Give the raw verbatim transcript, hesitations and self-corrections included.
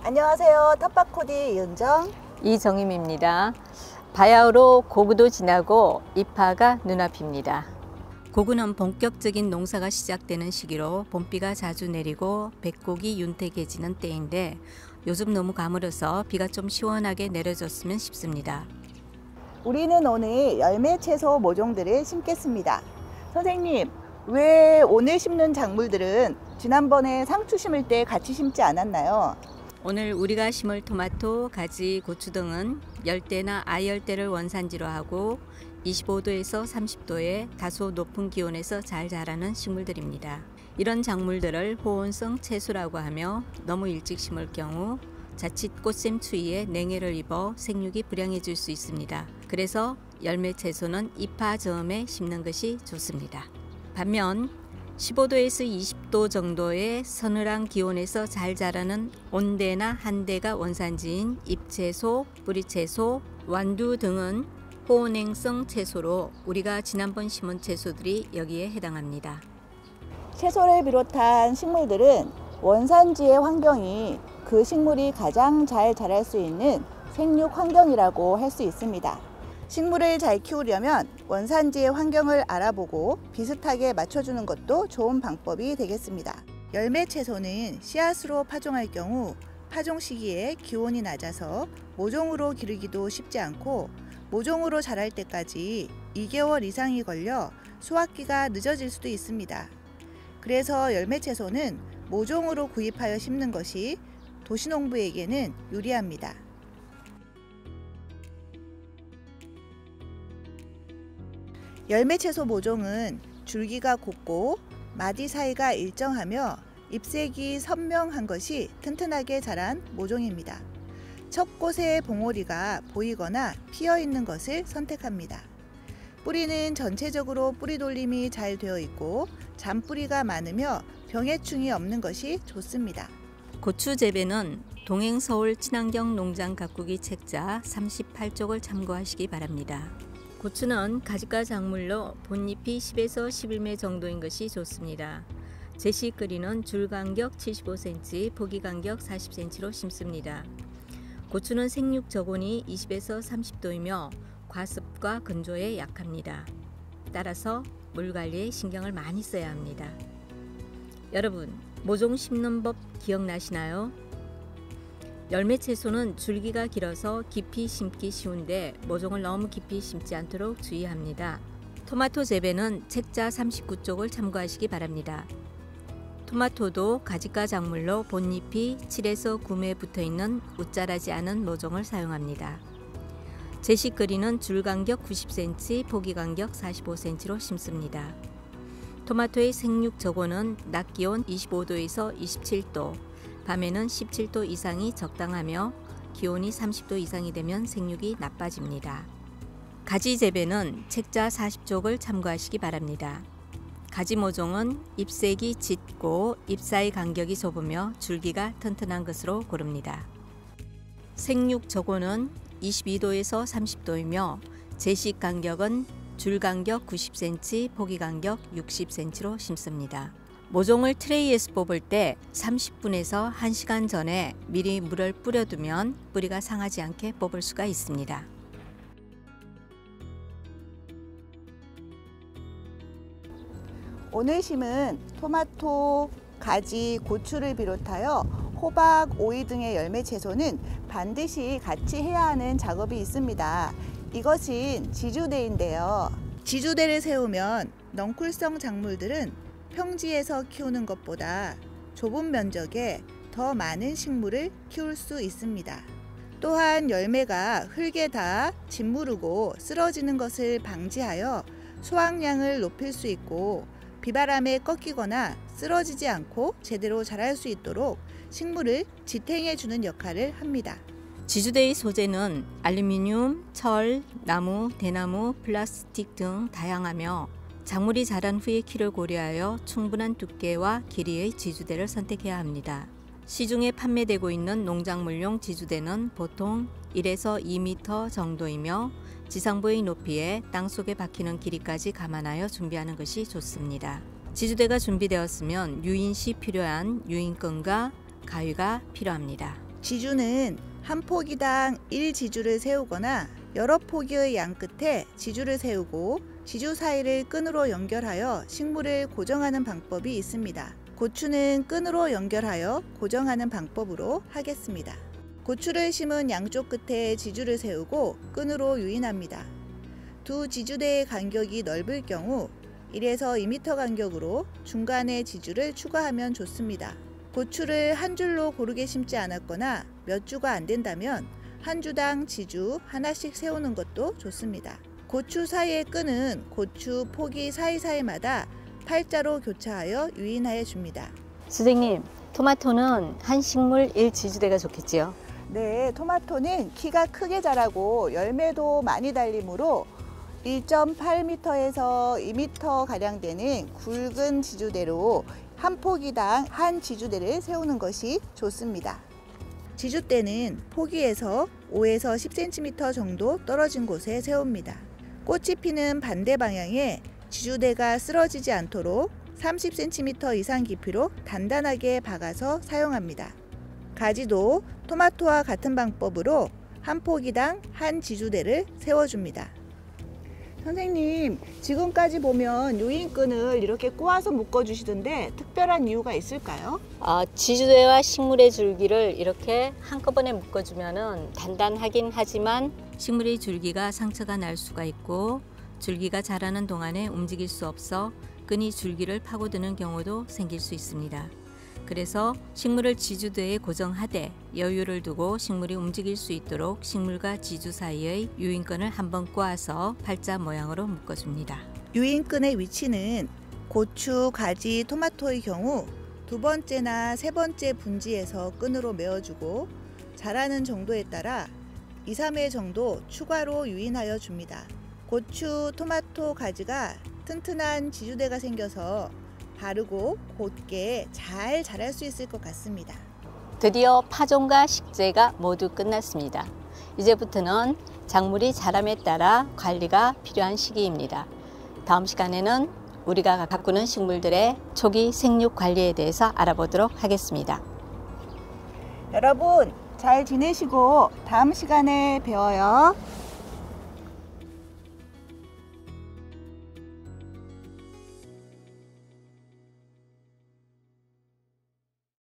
안녕하세요. 텃밭코디 이은정, 이정임입니다. 바야흐로 고구도 지나고 입하가 눈앞입니다. 고구는 본격적인 농사가 시작되는 시기로 봄비가 자주 내리고 백곡이 윤택해지는 때인데 요즘 너무 가물어서 비가 좀 시원하게 내려줬으면 싶습니다. 우리는 오늘 열매 채소 모종들을 심겠습니다. 선생님, 왜 오늘 심는 작물들은 지난번에 상추 심을 때 같이 심지 않았나요? 오늘 우리가 심을 토마토, 가지, 고추 등은 열대나 아열대를 원산지로 하고 이십오 도에서 삼십 도의 다소 높은 기온에서 잘 자라는 식물들입니다. 이런 작물들을 호온성 채소라고 하며 너무 일찍 심을 경우 자칫 꽃샘 추위에 냉해를 입어 생육이 불량해질 수 있습니다. 그래서 열매 채소는 입하 즈음에 심는 것이 좋습니다. 반면 십오 도에서 이십 도 정도의 서늘한 기온에서 잘 자라는 온대나 한대가 원산지인 잎채소, 뿌리채소, 완두 등은 호온행성 채소로 우리가 지난번 심은 채소들이 여기에 해당합니다. 채소를 비롯한 식물들은 원산지의 환경이 그 식물이 가장 잘 자랄 수 있는 생육 환경이라고 할 수 있습니다. 식물을 잘 키우려면 원산지의 환경을 알아보고 비슷하게 맞춰주는 것도 좋은 방법이 되겠습니다. 열매 채소는 씨앗으로 파종할 경우 파종 시기에 기온이 낮아서 모종으로 기르기도 쉽지 않고 모종으로 자랄 때까지 이 개월 이상이 걸려 수확기가 늦어질 수도 있습니다. 그래서 열매 채소는 모종으로 구입하여 심는 것이 도시농부에게는 유리합니다. 열매채소 모종은 줄기가 곱고 마디 사이가 일정하며 잎색이 선명한 것이 튼튼하게 자란 모종입니다. 첫 꽃의 봉오리가 보이거나 피어있는 것을 선택합니다. 뿌리는 전체적으로 뿌리 돌림이 잘 되어 있고 잔뿌리가 많으며 병해충이 없는 것이 좋습니다. 고추 재배는 동행서울 친환경 농장 가꾸기 책자 삼십팔 쪽을 참고하시기 바랍니다. 고추는 가지과 작물로 본잎이 십에서 십일 매 정도인 것이 좋습니다. 제시거리는 줄 간격 칠십오 센티미터, 포기 간격 사십 센티미터로 심습니다. 고추는 생육 저온이 이십에서 삼십 도이며 과습과 건조에 약합니다. 따라서 물 관리에 신경을 많이 써야 합니다. 여러분, 모종 심는 법 기억나시나요? 열매 채소는 줄기가 길어서 깊이 심기 쉬운데 모종을 너무 깊이 심지 않도록 주의합니다. 토마토 재배는 책자 삼십구 쪽을 참고하시기 바랍니다. 토마토도 가지과 작물로 본잎이 칠에서 구 매 붙어있는 웃자라지 않은 모종을 사용합니다. 제시거리는 줄 간격 구십 센티미터, 포기 간격 사십오 센티미터로 심습니다. 토마토의 생육 저온은 낮 기온 이십오 도에서 이십칠 도, 밤에는 십칠 도 이상이 적당하며 기온이 삼십 도 이상이 되면 생육이 나빠집니다. 가지 재배는 책자 사십 쪽을 참고하시기 바랍니다. 가지 모종은 잎색이 짙고 잎 사이 간격이 좁으며 줄기가 튼튼한 것으로 고릅니다. 생육 저온은 이십이 도에서 삼십 도이며 제식 간격은 줄 간격 구십 센티미터, 포기 간격 육십 센티미터로 심습니다. 모종을 트레이에서 뽑을 때 삼십 분에서 한 시간 전에 미리 물을 뿌려두면 뿌리가 상하지 않게 뽑을 수가 있습니다. 오늘 심은 토마토, 가지, 고추를 비롯하여 호박, 오이 등의 열매 채소는 반드시 같이 해야 하는 작업이 있습니다. 이것은 지주대인데요. 지주대를 세우면 넝쿨성 작물들은 평지에서 키우는 것보다 좁은 면적에 더 많은 식물을 키울 수 있습니다. 또한 열매가 흙에 닿아 짓무르고 쓰러지는 것을 방지하여 수확량을 높일 수 있고 비바람에 꺾이거나 쓰러지지 않고 제대로 자랄 수 있도록 식물을 지탱해 주는 역할을 합니다. 지주대의 소재는 알루미늄, 철, 나무, 대나무, 플라스틱 등 다양하며 작물이 자란 후의 키를 고려하여 충분한 두께와 길이의 지주대를 선택해야 합니다. 시중에 판매되고 있는 농작물용 지주대는 보통 일에서 이 미터 정도이며 지상부의 높이에 땅속에 박히는 길이까지 감안하여 준비하는 것이 좋습니다. 지주대가 준비되었으면 유인 시 필요한 유인끈과 가위가 필요합니다. 지주는 한 포기당 일 지주를 세우거나 여러 포기의 양 끝에 지주를 세우고 지주 사이를 끈으로 연결하여 식물을 고정하는 방법이 있습니다. 고추는 끈으로 연결하여 고정하는 방법으로 하겠습니다. 고추를 심은 양쪽 끝에 지주를 세우고 끈으로 유인합니다. 두 지주대의 간격이 넓을 경우 일에서 이 미터 간격으로 중간에 지주를 추가하면 좋습니다. 고추를 한 줄로 고르게 심지 않았거나 몇 주가 안 된다면 한 주당 지주 하나씩 세우는 것도 좋습니다. 고추 사이의 끈은 고추 포기 사이사이마다 팔자로 교차하여 유인하여 줍니다. 선생님, 토마토는 한 식물 일 지주대가 좋겠지요? 네, 토마토는 키가 크게 자라고 열매도 많이 달리므로 일 점 팔 미터에서 이 미터 가량 되는 굵은 지주대로 한 포기당 한 지주대를 세우는 것이 좋습니다. 지주대는 포기에서 오에서 십 센티미터 정도 떨어진 곳에 세웁니다. 꽃이 피는 반대 방향에 지주대가 쓰러지지 않도록 삼십 센티미터 이상 깊이로 단단하게 박아서 사용합니다. 가지도 토마토와 같은 방법으로 한 포기당 한 지주대를 세워줍니다. 선생님, 지금까지 보면 유인끈을 이렇게 꼬아서 묶어주시던데 특별한 이유가 있을까요? 어, 지주대와 식물의 줄기를 이렇게 한꺼번에 묶어주면 단단하긴 하지만 식물의 줄기가 상처가 날 수가 있고 줄기가 자라는 동안에 움직일 수 없어 끈이 줄기를 파고드는 경우도 생길 수 있습니다. 그래서 식물을 지주대에 고정하되 여유를 두고 식물이 움직일 수 있도록 식물과 지주 사이의 유인끈을 한번 꼬아서 팔자 모양으로 묶어줍니다. 유인끈의 위치는 고추, 가지, 토마토의 경우 두 번째나 세 번째 분지에서 끈으로 메어주고 자라는 정도에 따라 이, 삼 회 정도 추가로 유인하여 줍니다. 고추, 토마토, 가지가 튼튼한 지주대가 생겨서 바르고 곧게 잘 자랄 수 있을 것 같습니다. 드디어 파종과 식재가 모두 끝났습니다. 이제부터는 작물이 자람에 따라 관리가 필요한 시기입니다. 다음 시간에는 우리가 가꾸는 식물들의 초기 생육 관리에 대해서 알아보도록 하겠습니다. 여러분 잘 지내시고 다음 시간에 뵈어요.